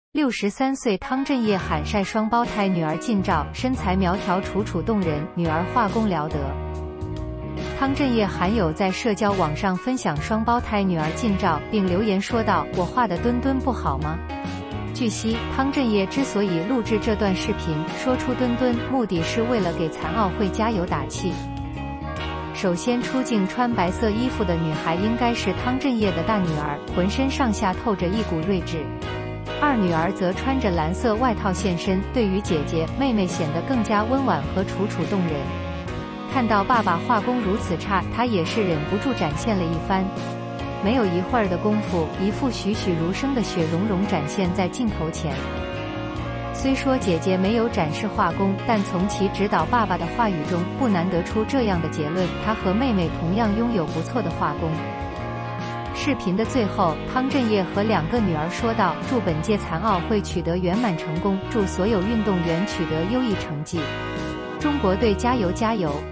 63岁汤镇业喊晒双胞胎女儿近照，身材苗条楚楚动人，女儿画工了得。汤镇业罕有在社交网上分享双胞胎女儿近照，并留言说道：“我画的墩墩不好吗？”据悉，汤镇业之所以录制这段视频，说出墩墩，目的是为了给残奥会加油打气。首先出镜穿白色衣服的女孩应该是汤镇业的大女儿，浑身上下透着一股睿智。二女儿则穿着蓝色外套现身，对于姐姐、妹妹显得更加温婉和楚楚动人。看到爸爸画工如此差，她也是忍不住展现了一番。没有一会儿的功夫，一副栩栩如生的雪容融展现在镜头前。虽说姐姐没有展示画工，但从其指导爸爸的话语中，不难得出这样的结论：她和妹妹同样拥有不错的画工。视频的最后，汤镇业和两个女儿说道：“祝本届残奥会取得圆满成功，祝所有运动员取得优异成绩，中国队加油加油！”